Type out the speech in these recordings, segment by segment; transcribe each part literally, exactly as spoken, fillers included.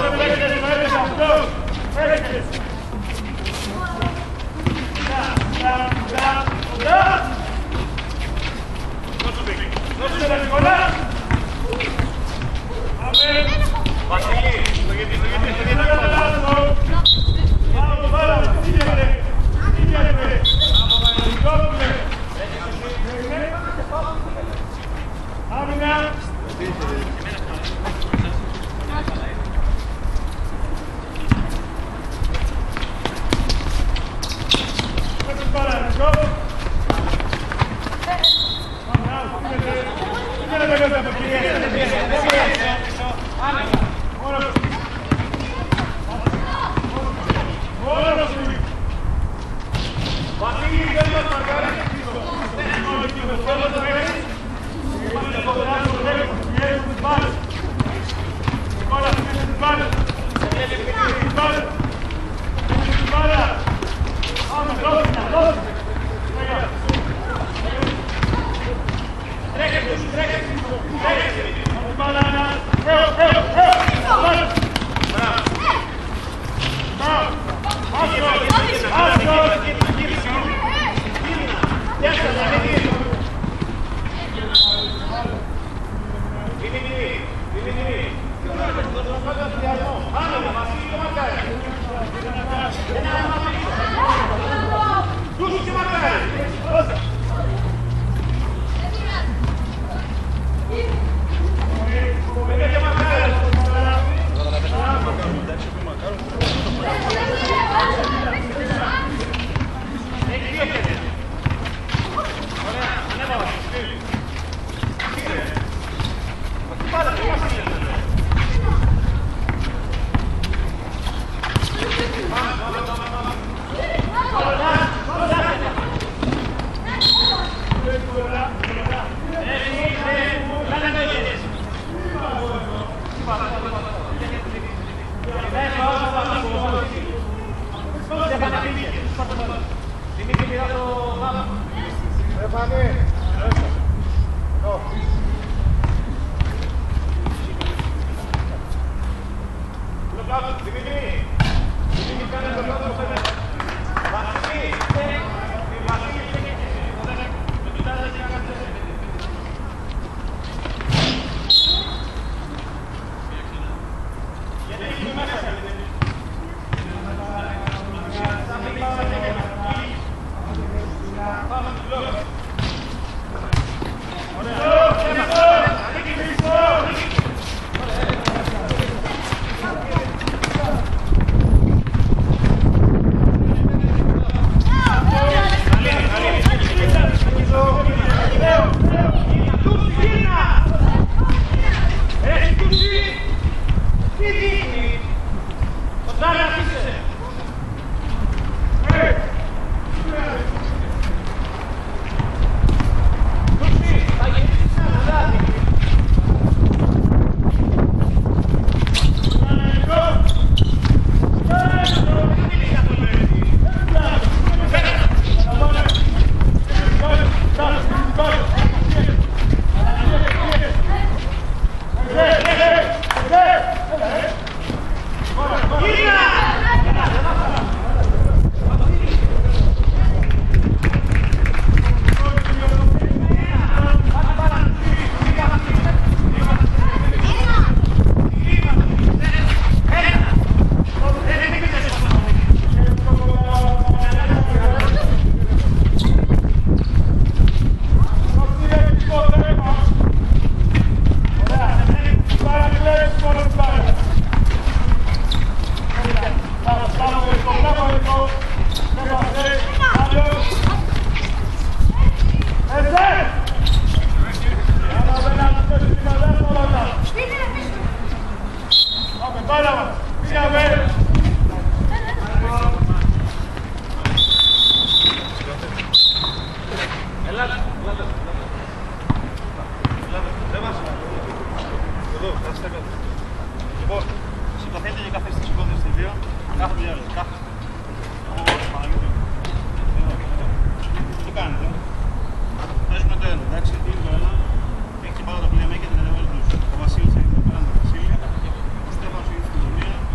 Έχει και πάρα τα πλοία και την ελεύθερη του. Ο Βασίλης έχει το πέραν του Βασίλη. Ο Στέφανος έχει τη φιλονία.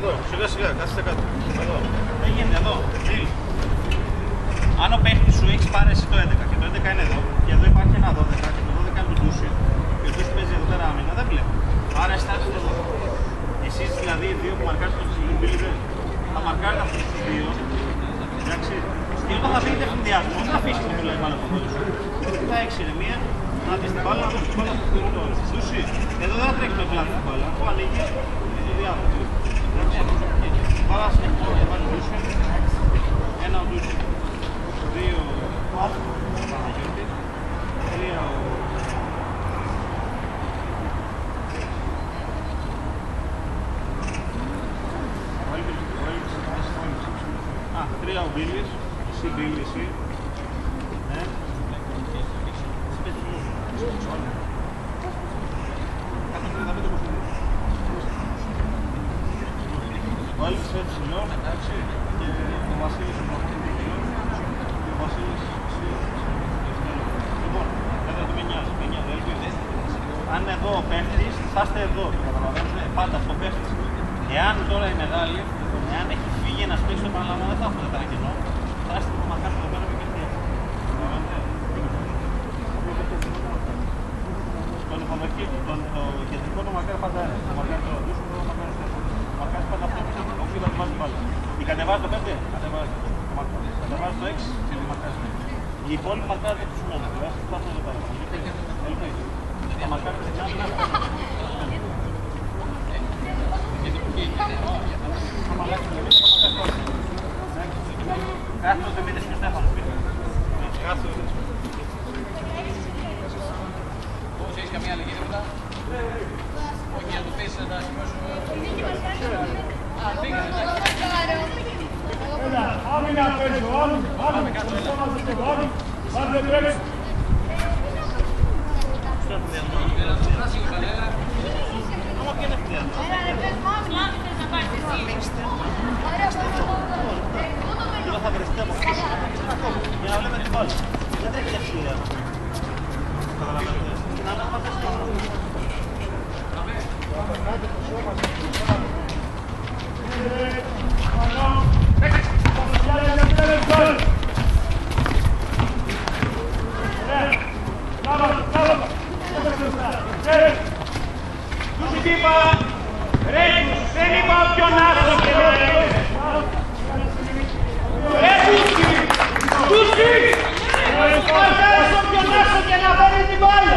εδώ, σιγά σιγά, κάθεστε κάτω. Εδώ. Δεν γίνεται, εδώ. Τζιλ. Αν ο παίχτης σου έχει πάρει εσύ το έντεκα και το έντεκα είναι εδώ, και εδώ υπάρχει ένα δώδεκα και το δώδεκα είναι το ντούσι, και ο ντούσι παίζει εδώ πέρα άμυνα, δεν βλέπω. Άρα εστάτε εδώ. Εσείς δηλαδή οι δύο που μαρκάρετε τους μπίλιδες, θα μαρκάρετε αυτούς τους δύο. Εντάξει. Και όταν θα πείτε συνδυασμό, δεν θα αφήσει το πουλάει πάνω από το σου. Θα έχεις ηρεμία, να δεις την μπάλα, να δεις την μπάλα από το ντούσι. Εδώ δεν θα τρέχει το πλάτη την μπάλα, αφού ανοίγει το διάδοχο. Πάρα συνεχώς να βάλει ντούσι. Ένα ο ντούσι. Δύο ο Παναγιώτης. Τρία ο... Α, τρία ο Μπίλης. Εσύ Μπίλη, εσύ. Ναι. Ο Έλβης έτσι ψηλός, εντάξει, και ο Βασίλης ο Βασίλης και ο Βασίλης εσύ. Λοιπόν, δεν με νοιάζει, με νοιάζει, Έλβης. Αν εδώ ο παίχτης, θα είστε εδώ, καταλαβαίνετε, πάντα στο παίχτης. Εάν τώρα η μεγάλη, εάν έχει φύγει ένας παίκτης, επαναλαμβάνω, δεν θα έχουμε τα κενό, θα είστε το μαρκάρι εδώ πέρα με κερδία. Στον υποδοχή, το κεντρικό το μαρκάρι πάντα είναι. Το μαρκάρι το ροδούσιο, το μαρκάρι στο το μαρκάρι πάντα αυτό, όχι θα βάζει πάλι. Η κατεβάζει το πέντε, κατεβάζει το μαρκάρι. Κατεβάζει το έξι, το μαρκάρι. Οι υπόλοιποι μαρκάρι δεν τους σημαίνουν, δηλαδή θα φτάσουν εδώ πέρα. Τα μαρκάρι ξεκινάνε να Κάθομαι το μήνες και ο Στέφανος πήρε. Κάθομαι. Πώς έχεις καμία αλλαγή τίποτα? Όχι, να το πεις να σημειώσουμε. Α, πήγαινε, εντάξει. Έλα, άμυνα πέσω, άμυνα. Πάμε κάτω, έλα. Πάμε τρέξω. Στο έχουμε διαδμό. Έλα, το φράσει η παλέρα. Άμα και είναι διαδμό. Έλα, ρε πες μου, άμυνα, θες να πάρεις εσύ. Ωραία, Εδώ θα βρεστεί από πίσω, για να βλέπετε την μπάλα. Δεν τρέχει ευθεία. Καταλαβαίνετε. Να μην πατήσει πάνω. Τους είπα, ρε, δεν είπα ποιον άσο και ρε. Ρε Τούτσι! Τούτσι! Μας άρεσε όποιον άσο και να παίρνει την μπάλα!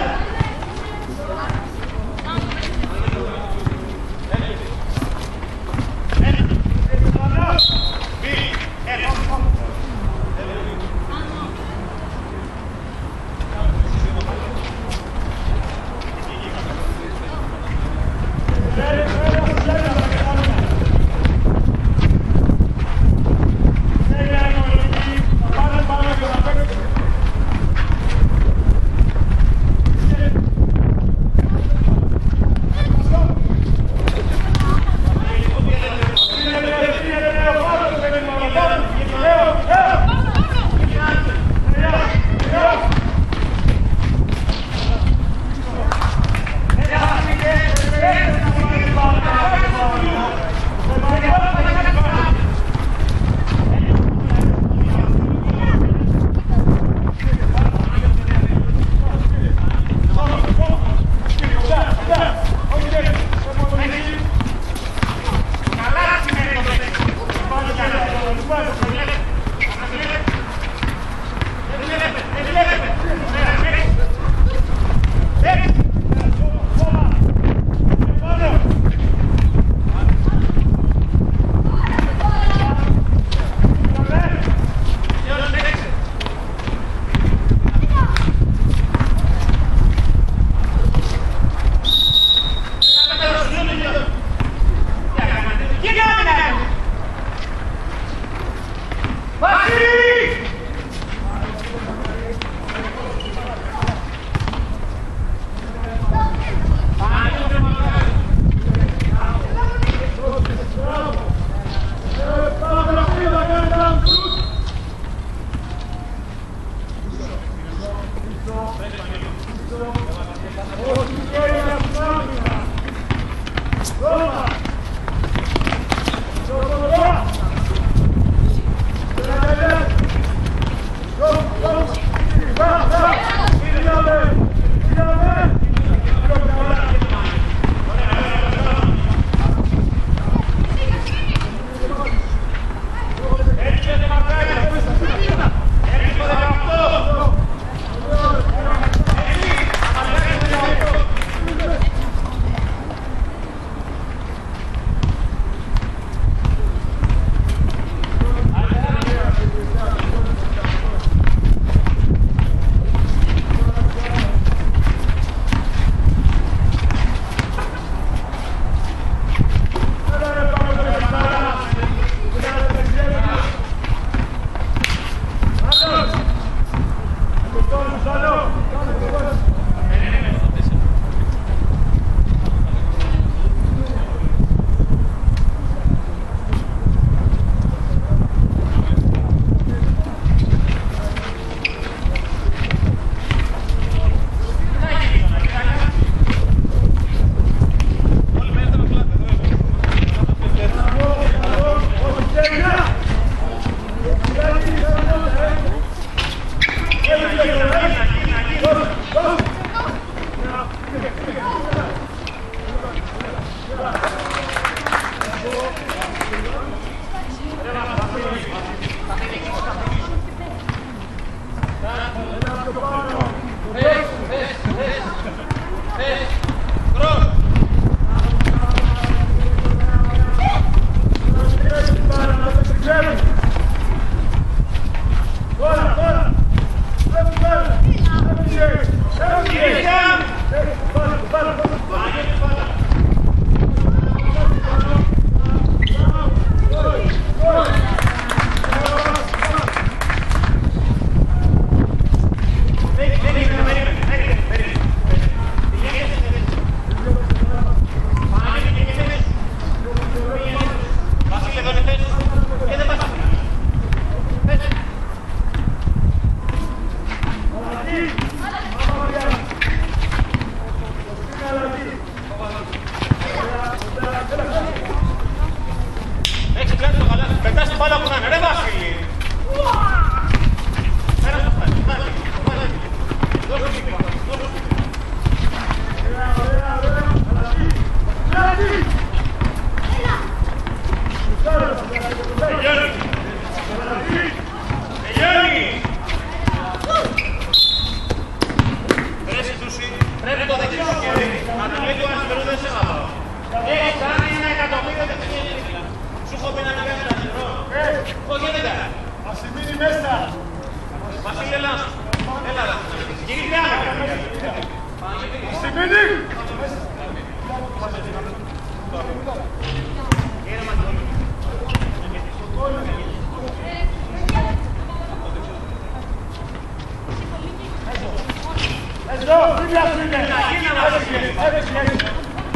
μπάλα που να είναι, ρε Βασίλη. Πέρα στο χάρι, χάρι, χάρι. Δώσε πίκμα, δώσε πίκμα. Τελειώνει. Τελειώνει. Πρέσει τούση, πρέπει το δεξί σου χέρι. Να το λέει του αριστερού δεν σε λάβω. Έχει κάνει ένα εκατομμύριο δεξί. Σου έχω πει να μην κάνεις ένα νερό. Όχι, δεν κάνει. Ας μείνει μέσα. Βασίλη, έλα. Έλα, έλα. Γυρίζει άμεσα. Ας μείνει. Εδώ, δίπλα σου είναι. Έδειξε, έδειξε.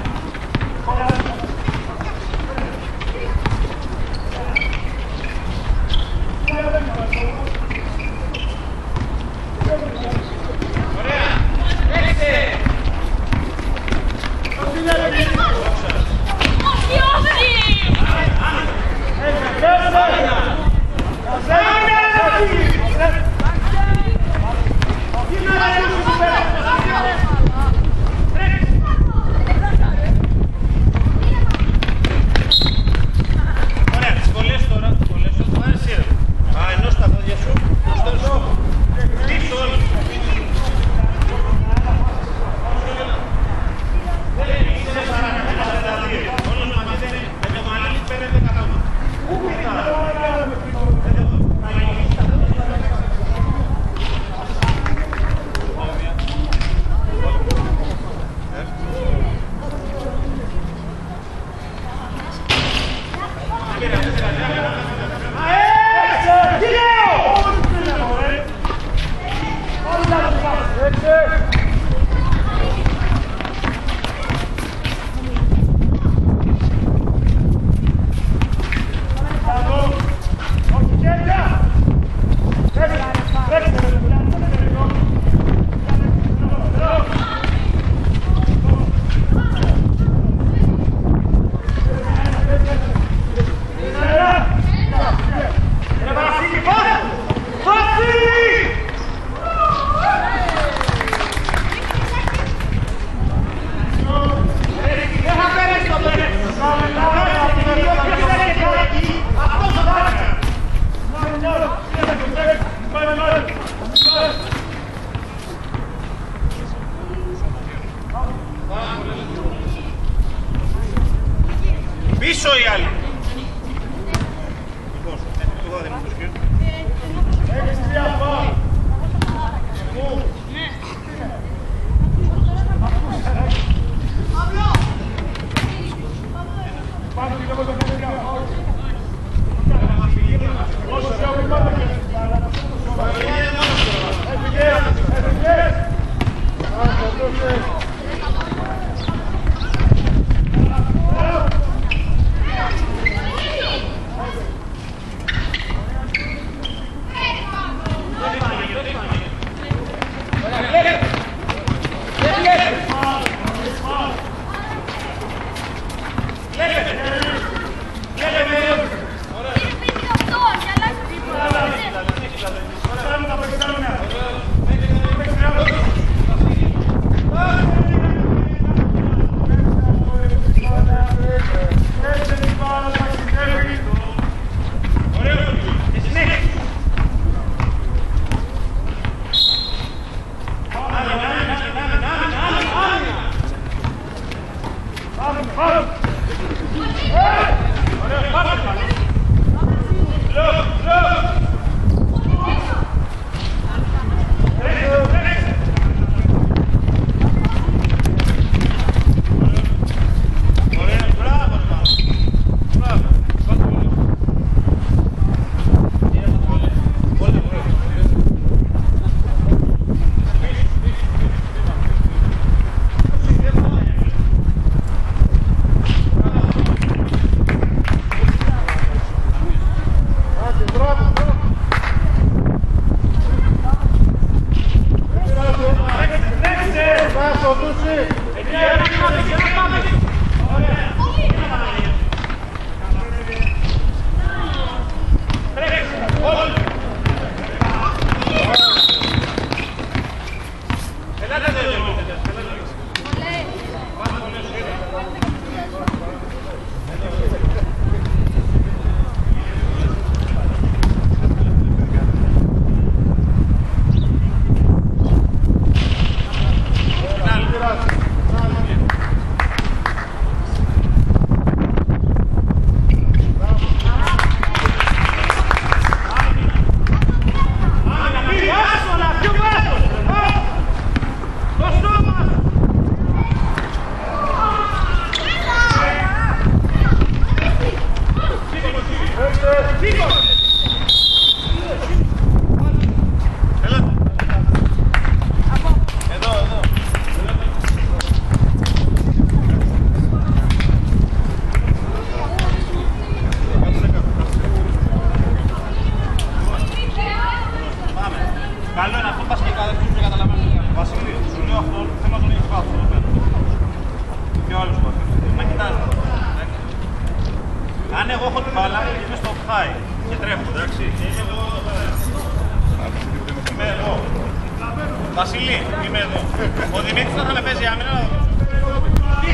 Πίσω οι άλλοι. Λοιπόν, εδώ δεν είναι το σκύλο. Έχεις τρία πάω. Πάμε και λόγω το παιδιά. Όσο σε όλοι πάμε και έφυγες, έφυγες. Λέτε, λέτε, μπάλα και είμαι στο high και τρέχω, εντάξει. Είμαι εδώ. Βασίλη, είμαι εδώ. Ο Δημήτρης θα με παίζει άμυνα. Τι,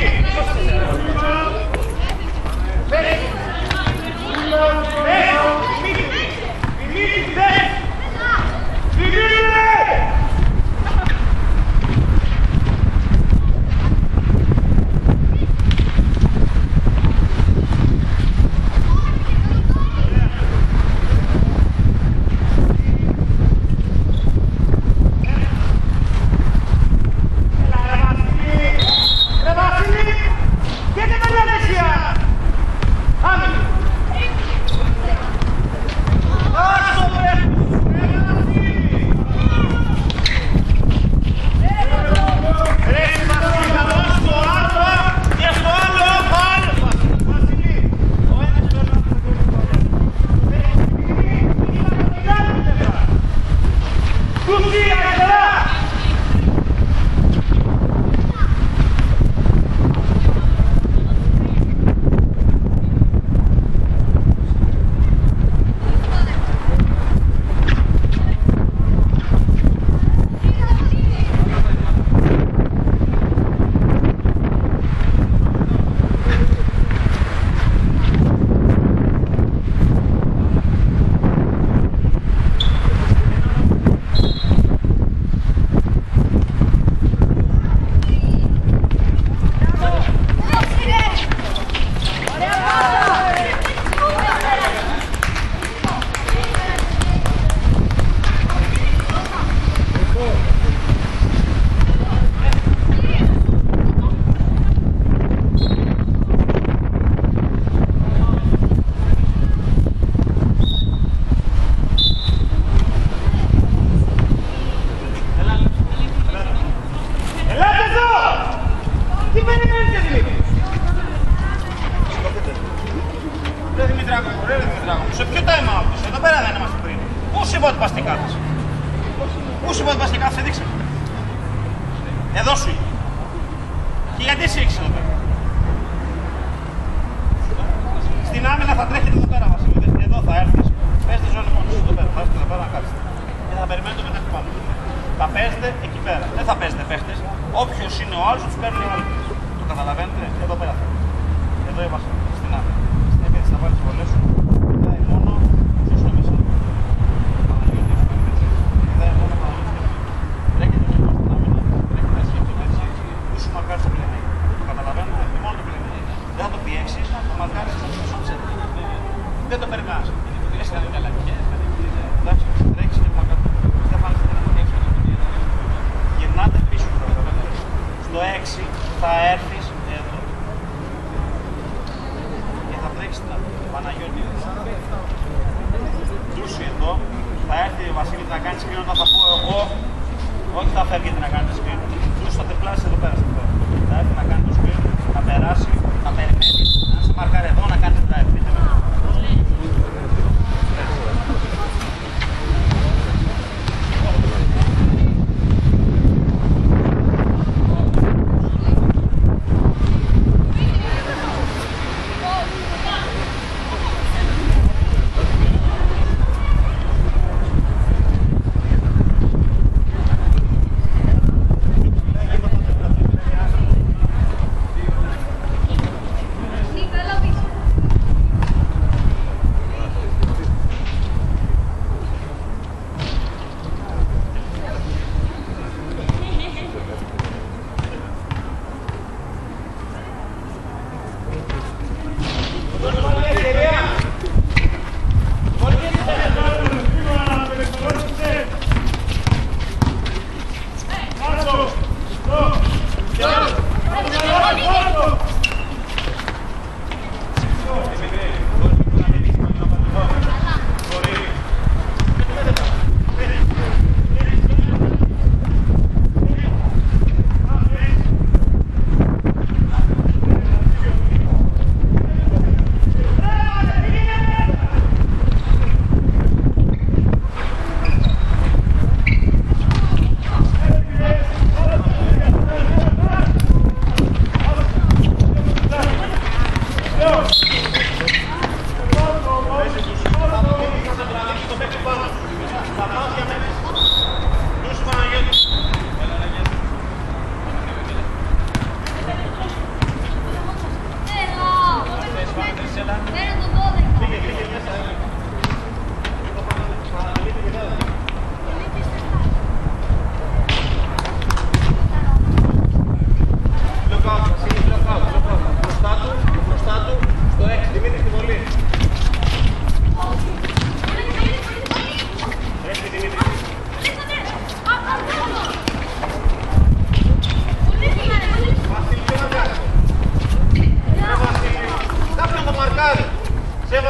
σε ποιο time out είσαι, εδώ πέρα δεν είμαστε πριν. Πού σου είπα ότι πας και κάθεσαι. Πού σου είπα ότι πας και κάθεσαι, δείξε. Εδώ σου είπα. Και γιατί εσύ έχεις εδώ πέρα. Στην άμυνα θα τρέχετε εδώ πέρα, Βασίλη. Εδώ θα έρθεις. Πες τη ζώνη μόνο σου εδώ πέρα. Θα έρθεις εδώ πέρα να κάτσετε. Και θα περιμένετε μετά πάνω. Θα παίζετε εκεί πέρα. Δεν θα παίζετε παίχτες. Όποιος είναι ο άλλος, τους παίρνει ο άλλος. Το καταλαβαίνετε. Εδώ πέρα θα. Εδώ είμαστε. Στην άμυνα. Στην επίθεση θα βάλεις βολές σου. Κοιτάει μόνο ποιος είναι μέσα. Παναγιώτης, κοιτάει μόνο Παναγιώτης. Τρέχετε λίγο στην άμυνα. Τρέχετε έτσι και έτσι. Πού σου μαρκάρεις το πλемί. Το καταλαβαίνετε. Μόνο το πλемί. Δεν θα το πιέξεις, θα το μαρκάρεις στο τσέντα. Δεν το περνάς. Δεν κάνει καλά. Εντάξει, τρέξεις και μαρκάρεις. Δεν πάνε στην άμυνα. Γυρνάτε πίσω. Στο έξι θα έρθεις εδώ. Και θα τρέξεις την Παναγιώτη. Ντούσι εδώ. Θα έρθει ο Βασίλης να κάνει screen όταν θα πω εγώ. Όχι θα φεύγετε να κάνετε screen. Ντούσι θα τεπλάσει εδώ πέρα. Θα έρθει να κάνει το screen. Θα περάσει. Θα περιμένει. Αν σε μαρκάρει εδώ να κάνετε drive.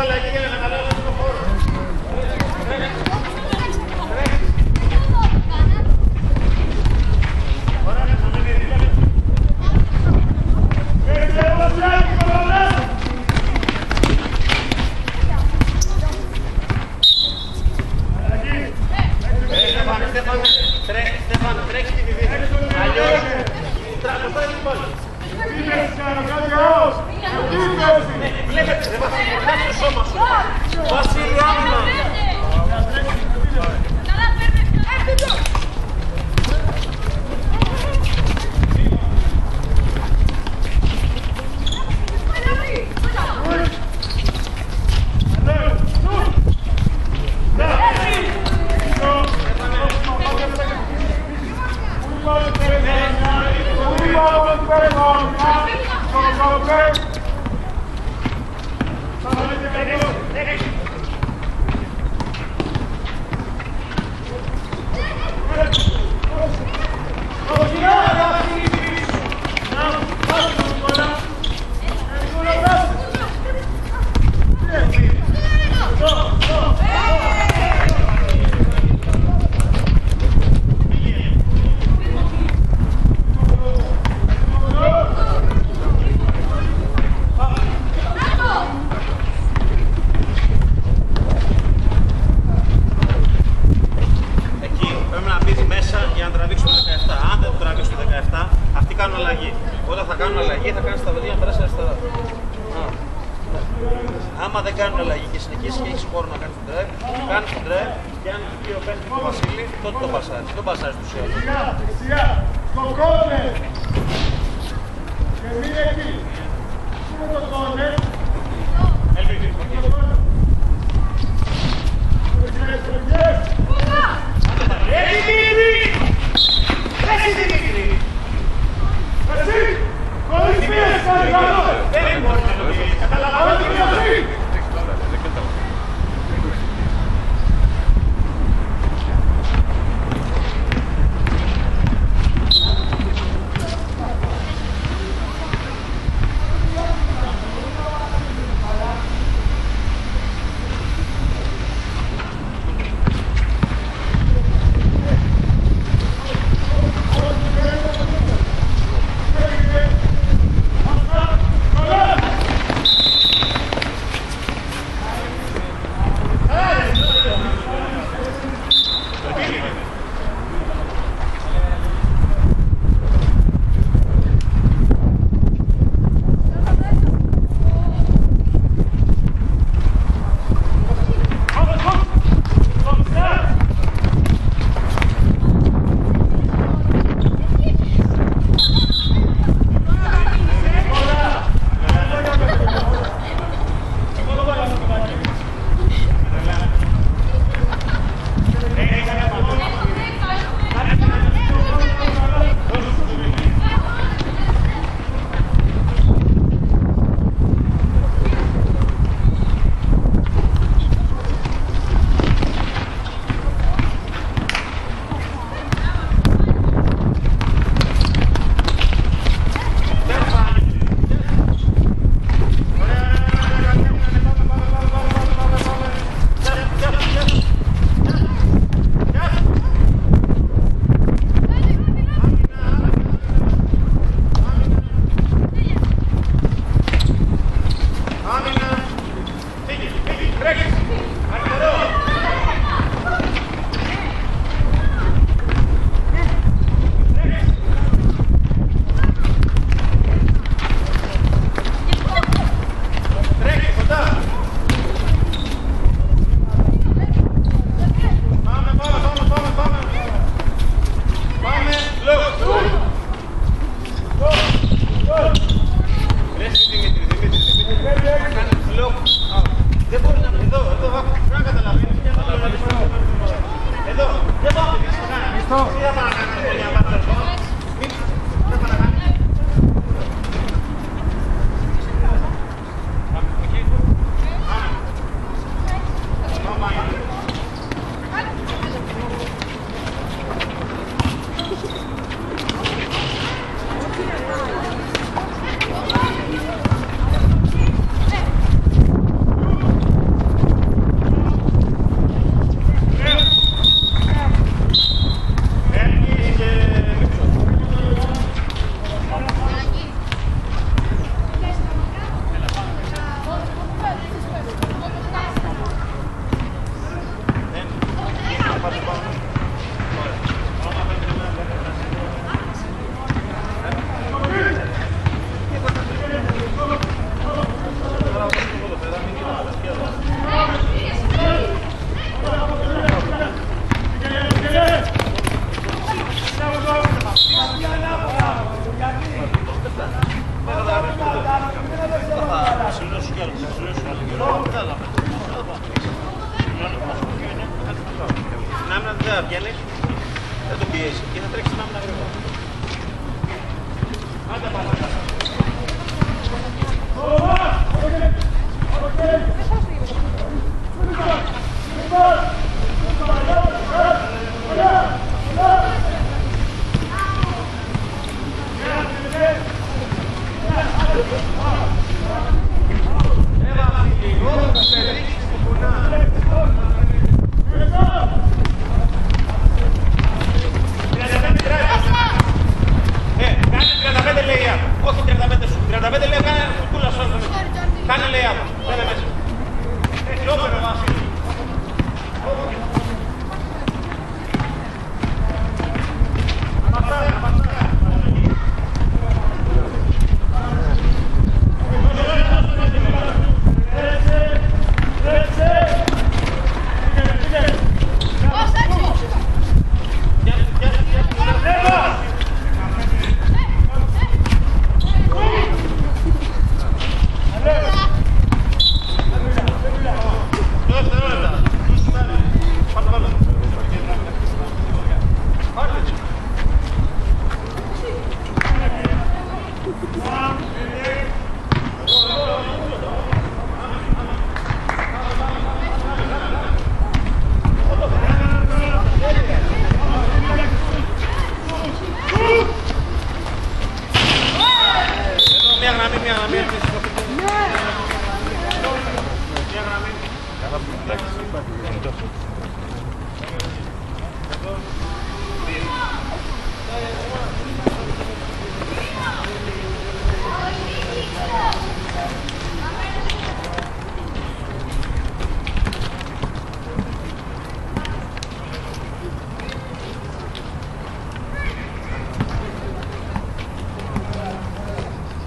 αλλαγή για να καταλάβουμε τον χώρο. Ωραία, να μην είναι. Έτσι, εγώ πλάκι, κολλάμε. Στέφαν, Στέφαν, τρέχει τη δίδυ. Αλλιώς, τραβοστάει την μπάλα. Βλέπετε, δεν vas στο σώμα σου. Βασίλη, άμυνα. Άμα δεν κάνουν αλλαγή και συνεχίσει και έχεις χώρο να κάνεις τον drive, κάνεις τον drive και αν πει ο παίκτης του Βασίλη, τότε τον πασάρεις. Δεν πασάρεις τους άλλους. Δεξιά, στο κόρνερ. Και μείνε εκεί. Είναι το κόρνερ. Ελπίδη. Έτσι Δημήτρη! Έτσι Δημήτρη! Έτσι! Χωρίς πίεση παρακαλώ! Δεν μπορεί να το πεις. Καταλαβαίνω τι είναι αυτή! βγαίνει, δεν το πιέσει και θα τρέξει να μην αγρεύω. Άντε πάμε. Όχι τριάντα πέντε σου. τριάντα πέντε λέει κάνε κούλα σου. Κάνε λέει άμα. Κάνε μέσα. Έτσι όπερ ο Βασίλης. Αματάρα, αματάρα. Ρέτσε, ρέτσε. Πώς έτσι.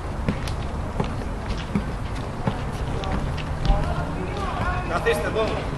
Καθίστε εδώ.